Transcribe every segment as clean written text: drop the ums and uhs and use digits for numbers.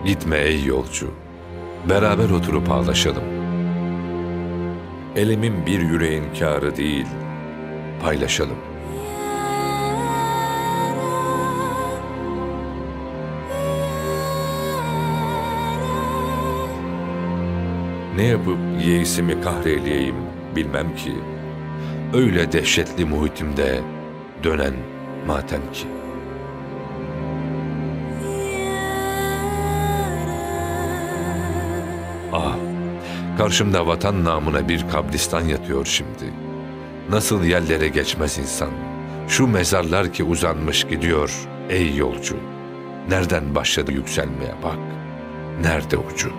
Gitme ey yolcu, beraber oturup ağlaşalım. Elimin bir yüreğin kârı değil, paylaşalım. Ne yapıp yeisimi kahreyleyeyim bilmem ki, öyle dehşetli muhitimde dönen matem ki. Ah, karşımda vatan namına bir kabristan yatıyor şimdi. Nasıl yerlere geçmez insan, şu mezarlar ki uzanmış gidiyor ey yolcu. Nereden başladı yükselmeye bak, nerede ucu?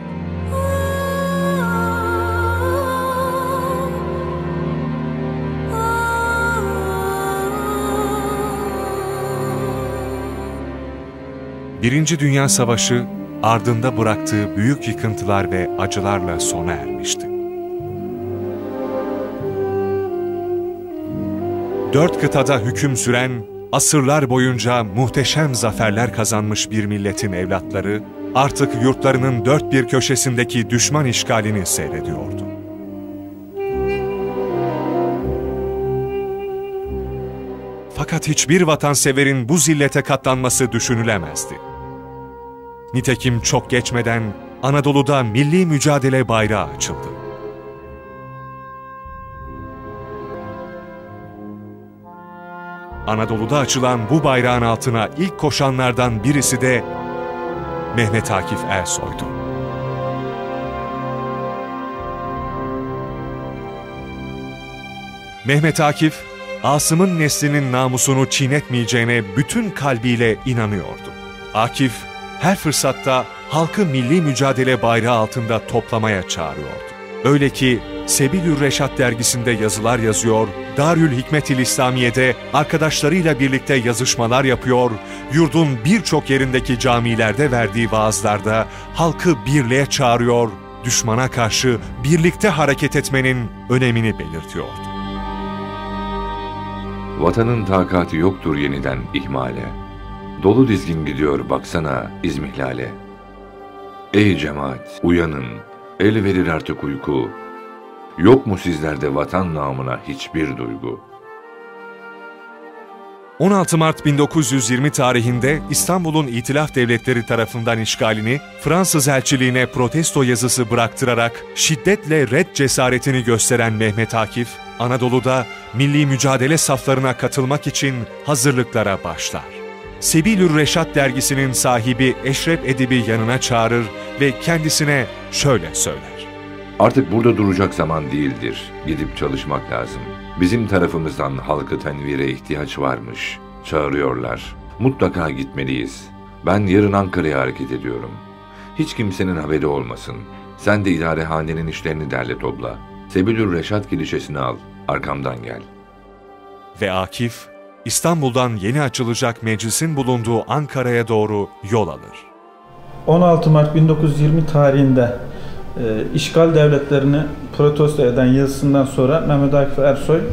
Birinci Dünya Savaşı ardında bıraktığı büyük yıkıntılar ve acılarla sona ermişti. 4 kıtada hüküm süren, asırlar boyunca muhteşem zaferler kazanmış bir milletin evlatları, artık yurtlarının dört bir köşesindeki düşman işgalini seyrediyordu. Fakat hiçbir vatanseverin bu zillete katlanması düşünülemezdi. Nitekim çok geçmeden Anadolu'da milli mücadele bayrağı açıldı. Anadolu'da açılan bu bayrağın altına ilk koşanlardan birisi de Mehmet Akif Ersoy'du. Mehmet Akif, Asım'ın neslinin namusunu çiğnetmeyeceğine bütün kalbiyle inanıyordu. Akif, her fırsatta halkı milli mücadele bayrağı altında toplamaya çağırıyordu. Öyle ki Sebilür Reşat dergisinde yazılar yazıyor, Darül Hikmetil İslamiye'de arkadaşlarıyla birlikte yazışmalar yapıyor, yurdun birçok yerindeki camilerde verdiği vaazlarda halkı birliğe çağırıyor, düşmana karşı birlikte hareket etmenin önemini belirtiyordu. Vatanın takati yoktur yeniden ihmale. Dolu dizgin gidiyor baksana izmihlale. Ey cemaat uyanın, el verir artık uyku. Yok mu sizlerde vatan namına hiçbir duygu? 16 Mart 1920 tarihinde İstanbul'un İtilaf Devletleri tarafından işgalini Fransız elçiliğine protesto yazısı bıraktırarak şiddetle red cesaretini gösteren Mehmet Akif, Anadolu'da milli mücadele saflarına katılmak için hazırlıklara başlar. Sebilür Reşat dergisinin sahibi Eşref Edip'i yanına çağırır ve kendisine şöyle söyler. Artık burada duracak zaman değildir. Gidip çalışmak lazım. Bizim tarafımızdan halkı tenvire ihtiyaç varmış. Çağırıyorlar. Mutlaka gitmeliyiz. Ben yarın Ankara'ya hareket ediyorum. Hiç kimsenin haberi olmasın. Sen de idarehanenin işlerini derle topla. Sebilür Reşat kilişesini al. Arkamdan gel. Ve Akif, İstanbul'dan yeni açılacak meclisin bulunduğu Ankara'ya doğru yol alır. 16 Mart 1920 tarihinde işgal devletlerini protesto eden yazısından sonra Mehmet Akif Ersoy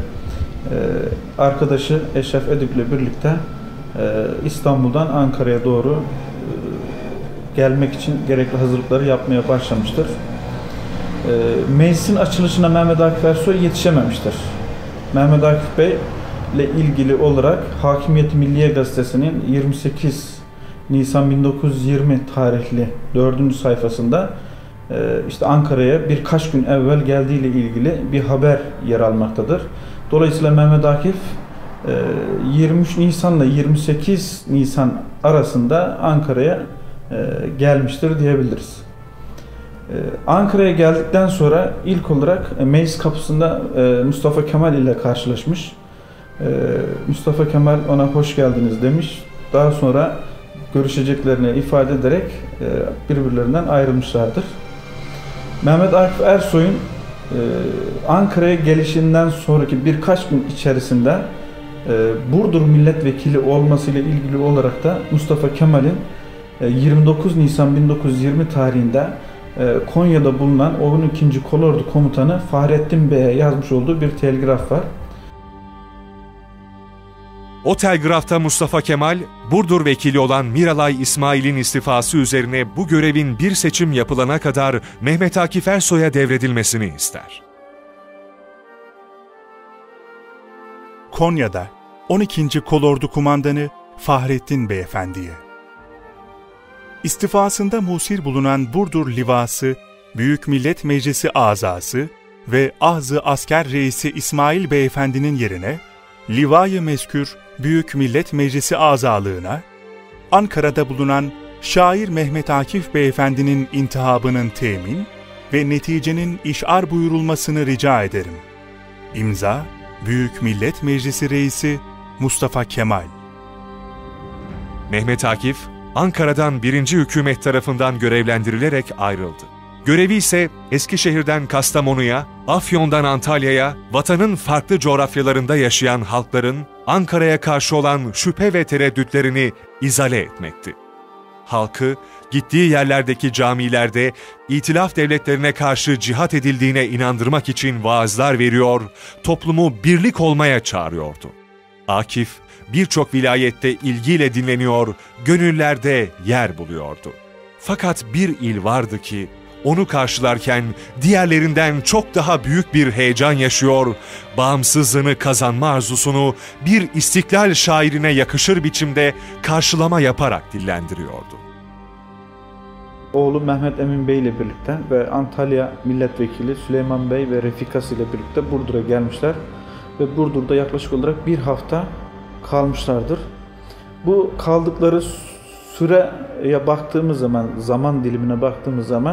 arkadaşı Eşref Edip ile birlikte İstanbul'dan Ankara'ya doğru gelmek için gerekli hazırlıkları yapmaya başlamıştır. Meclisin açılışına Mehmet Akif Ersoy yetişememiştir. Mehmet Akif Bey ile ilgili olarak Hakimiyet-i Milliye Gazetesi'nin 28 Nisan 1920 tarihli 4. sayfasında işte Ankara'ya birkaç gün evvel geldiği ile ilgili bir haber yer almaktadır. Dolayısıyla Mehmet Akif 23 Nisan ile 28 Nisan arasında Ankara'ya gelmiştir diyebiliriz. Ankara'ya geldikten sonra ilk olarak meclis kapısında Mustafa Kemal ile karşılaşmış. Mustafa Kemal ona hoş geldiniz demiş. Daha sonra görüşeceklerini ifade ederek birbirlerinden ayrılmışlardır. Mehmet Akif Ersoy'un Ankara'ya gelişinden sonraki birkaç gün içerisinde Burdur milletvekili olmasıyla ilgili olarak da Mustafa Kemal'in 29 Nisan 1920 tarihinde Konya'da bulunan 12. Kolordu Komutanı Fahrettin Bey'e yazmış olduğu bir telgraf var. O telgrafta Mustafa Kemal, Burdur vekili olan Miralay İsmail'in istifası üzerine bu görevin bir seçim yapılana kadar Mehmet Akif Ersoy'a devredilmesini ister. Konya'da 12. Kolordu Kumandanı Fahrettin Beyefendi'ye. İstifasında musir bulunan Burdur Livası, Büyük Millet Meclisi Azası ve Ahz-ı Asker Reisi İsmail Beyefendi'nin yerine Liva-i Mezkür Büyük Millet Meclisi azalığına, Ankara'da bulunan şair Mehmet Akif Beyefendi'nin intihabının temin ve neticenin işar buyurulmasını rica ederim. İmza, Büyük Millet Meclisi Reisi Mustafa Kemal. Mehmet Akif, Ankara'dan 1. Hükümet tarafından görevlendirilerek ayrıldı. Görevi ise Eskişehir'den Kastamonu'ya, Afyon'dan Antalya'ya, vatanın farklı coğrafyalarında yaşayan halkların Ankara'ya karşı olan şüphe ve tereddütlerini izale etmekti. Halkı, gittiği yerlerdeki camilerde İtilaf devletlerine karşı cihat edildiğine inandırmak için vaazlar veriyor, toplumu birlik olmaya çağırıyordu. Akif, birçok vilayette ilgiyle dinleniyor, gönüllerde yer buluyordu. Fakat bir il vardı ki, onu karşılarken diğerlerinden çok daha büyük bir heyecan yaşıyor, bağımsızlığını kazanma arzusunu bir istiklal şairine yakışır biçimde karşılama yaparak dillendiriyordu. Oğlu Mehmet Emin Bey ile birlikte ve Antalya Milletvekili Süleyman Bey ve refikası ile birlikte Burdur'a gelmişler ve Burdur'da yaklaşık olarak bir hafta kalmışlardır. Bu kaldıkları süreye baktığımız zaman, zaman dilimine baktığımız zaman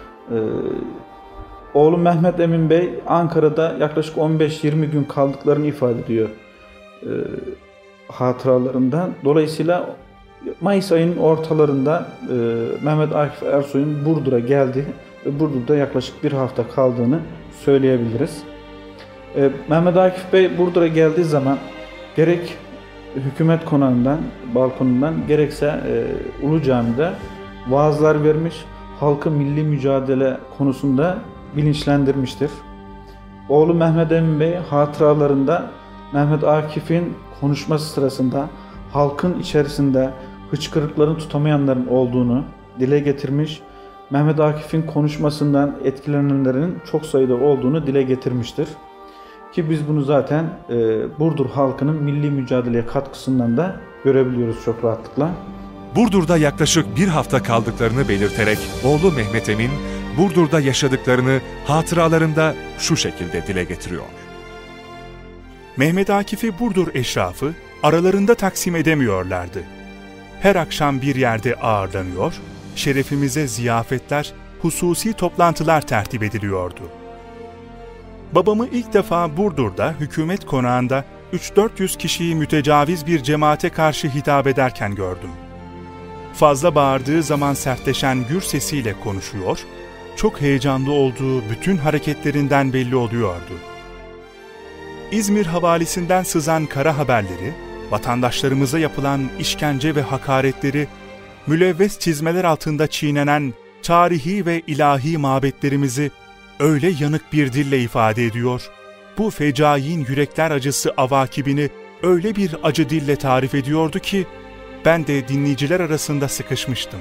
oğlu Mehmet Emin Bey Ankara'da yaklaşık 15-20 gün kaldıklarını ifade ediyor hatıralarından. Dolayısıyla Mayıs ayının ortalarında Mehmet Akif Ersoy'un Burdur'a geldi ve Burdur'da yaklaşık bir hafta kaldığını söyleyebiliriz. Mehmet Akif Bey Burdur'a geldiği zaman gerek hükümet konağından, balkonundan gerekse Ulu Cami'de vaazlar vermiş, halkı milli mücadele konusunda bilinçlendirmiştir. Oğlu Mehmet Emin Bey hatıralarında Mehmet Akif'in konuşması sırasında halkın içerisinde hıçkırıklarını tutamayanların olduğunu dile getirmiş, Mehmet Akif'in konuşmasından etkilenenlerin çok sayıda olduğunu dile getirmiştir. Ki biz bunu zaten Burdur halkının milli mücadeleye katkısından da görebiliyoruz çok rahatlıkla. Burdur'da yaklaşık bir hafta kaldıklarını belirterek oğlu Mehmet Emin, Burdur'da yaşadıklarını hatıralarında şu şekilde dile getiriyor. Mehmet Akif'i Burdur eşrafı aralarında taksim edemiyorlardı. Her akşam bir yerde ağırlanıyor, şerefimize ziyafetler, hususi toplantılar tertip ediliyordu. Babamı ilk defa Burdur'da hükümet konağında 300-400 kişiyi mütecaviz bir cemaate karşı hitap ederken gördüm. Fazla bağırdığı zaman sertleşen gür sesiyle konuşuyor, çok heyecanlı olduğu bütün hareketlerinden belli oluyordu. İzmir havalisinden sızan kara haberleri, vatandaşlarımıza yapılan işkence ve hakaretleri, mülevves çizmeler altında çiğnenen tarihi ve ilahi mabetlerimizi öyle yanık bir dille ifade ediyor, bu fecain yürekler acısı avakibini öyle bir acı dille tarif ediyordu ki, ben de dinleyiciler arasında sıkışmıştım.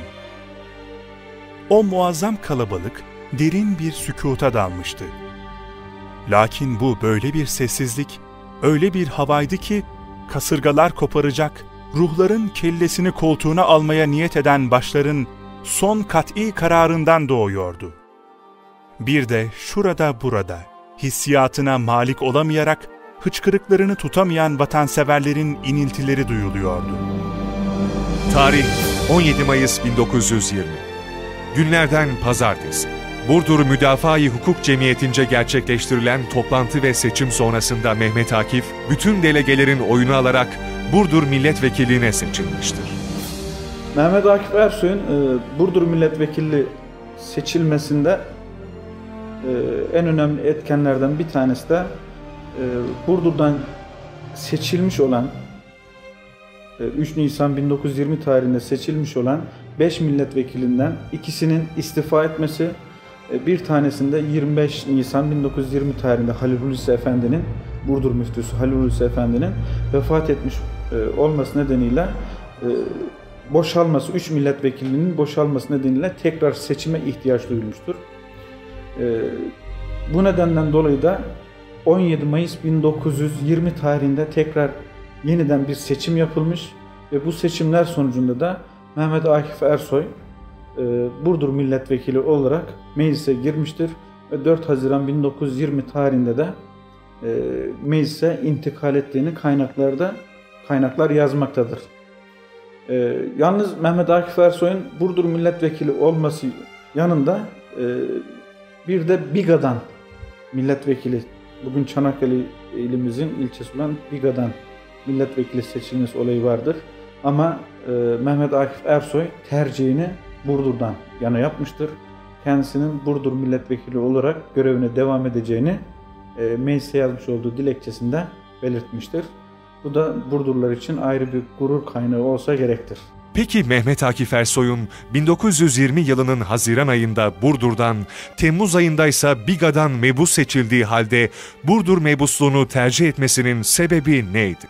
O muazzam kalabalık derin bir sükuta dalmıştı. Lakin bu böyle bir sessizlik, öyle bir havaydı ki, kasırgalar koparacak, ruhların kellesini koltuğuna almaya niyet eden başların son kat'i kararından doğuyordu. Bir de şurada burada, hissiyatına malik olamayarak, hıçkırıklarını tutamayan vatanseverlerin iniltileri duyuluyordu. Tarih 17 Mayıs 1920. Günlerden pazartesi. Burdur Müdafaa-i Hukuk Cemiyeti'nce gerçekleştirilen toplantı ve seçim sonrasında Mehmet Akif, bütün delegelerin oyunu alarak Burdur Milletvekilliğine seçilmiştir. Mehmet Akif Ersoy'un Burdur Milletvekili seçilmesinde en önemli etkenlerden bir tanesi de Burdur'dan seçilmiş olan 3 Nisan 1920 tarihinde seçilmiş olan 5 milletvekilinden ikisinin istifa etmesi, bir tanesinde 25 Nisan 1920 tarihinde Halil Hulusi Efendi'nin, Burdur Müftüsü Halil Hulusi Efendi'nin vefat etmiş olması nedeniyle boşalması, 3 milletvekilinin boşalması nedeniyle tekrar seçime ihtiyaç duyulmuştur. Bu nedenden dolayı da 17 Mayıs 1920 tarihinde tekrar yeniden bir seçim yapılmış ve bu seçimler sonucunda da Mehmet Akif Ersoy Burdur milletvekili olarak meclise girmiştir ve 4 Haziran 1920 tarihinde de meclise intikal ettiğini kaynaklar yazmaktadır. Yalnız Mehmet Akif Ersoy'un Burdur milletvekili olması yanında bir de Biga'dan milletvekili, bugün Çanakkale ilimizin ilçesi olan Biga'dan milletvekili seçilmesi olayı vardır. Ama Mehmet Akif Ersoy tercihini Burdur'dan yana yapmıştır. Kendisinin Burdur milletvekili olarak görevine devam edeceğini meclise yazmış olduğu dilekçesinde belirtmiştir. Bu da Burdurlar için ayrı bir gurur kaynağı olsa gerektir. Peki Mehmet Akif Ersoy'un 1920 yılının Haziran ayında Burdur'dan, Temmuz ayında ise Biga'dan mebus seçildiği halde Burdur mebusluğunu tercih etmesinin sebebi neydi?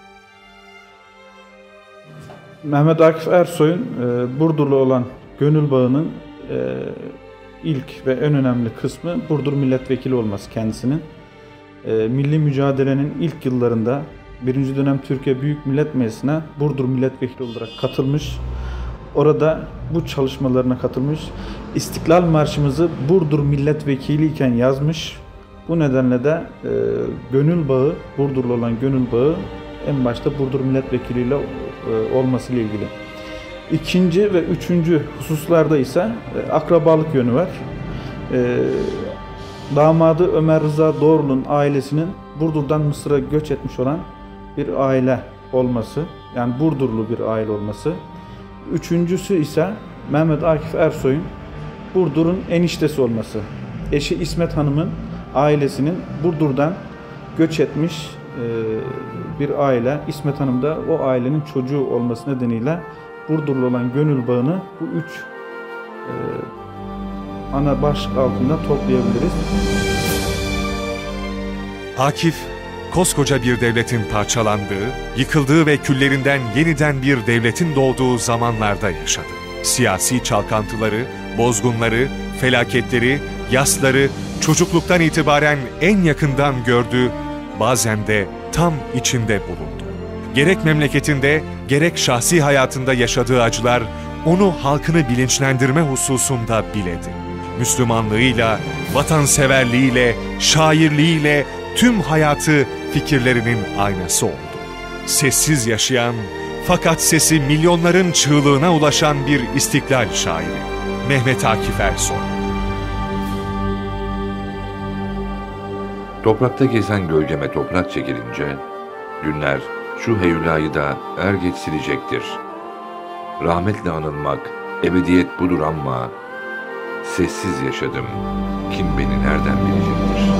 Mehmet Akif Ersoy'un Burdur'la olan gönül bağının ilk ve en önemli kısmı Burdur milletvekili olması kendisinin. Milli mücadelenin ilk yıllarında 1. dönem Türkiye Büyük Millet Meclisi'ne Burdur milletvekili olarak katılmış. Orada bu çalışmalarına katılmış. İstiklal Marşımızı Burdur milletvekili iken yazmış. Bu nedenle de gönül bağı, Burdur'la olan gönül bağı en başta Burdur milletvekiliyle olmasıyla ilgili. İkinci ve üçüncü hususlarda ise akrabalık yönü var. Damadı Ömer Rıza Doğrul'un ailesinin Burdur'dan Mısır'a göç etmiş olan bir aile olması, yani Burdurlu bir aile olması. Üçüncüsü ise Mehmet Akif Ersoy'un Burdur'un eniştesi olması. Eşi İsmet Hanım'ın ailesinin Burdur'dan göç etmiş bir aile. İsmet Hanım da o ailenin çocuğu olması nedeniyle Burdur'la olan gönül bağını bu üç ana başlık altında toplayabiliriz. Akif, koskoca bir devletin parçalandığı, yıkıldığı ve küllerinden yeniden bir devletin doğduğu zamanlarda yaşadı. Siyasi çalkantıları, bozgunları, felaketleri, yasları çocukluktan itibaren en yakından gördü, bazen de tam içinde bulundu. Gerek memleketinde, gerek şahsi hayatında yaşadığı acılar onu halkını bilinçlendirme hususunda biledi. Müslümanlığıyla, vatanseverliğiyle, şairliğiyle tüm hayatı fikirlerinin aynası oldu. Sessiz yaşayan, fakat sesi milyonların çığlığına ulaşan bir istiklal şairi Mehmet Akif Ersoy. Toprakta gezen gölgeme toprak çekilince, günler şu heyulayı da er geç silecektir. Rahmetle anılmak, ebediyet budur ama, sessiz yaşadım, kim beni nereden bilecektir?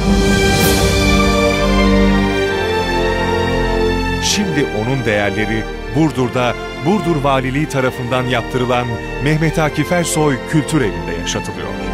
Şimdi onun değerleri Burdur'da Burdur Valiliği tarafından yaptırılan Mehmet Akif Ersoy Kültür Evi'nde yaşatılıyor.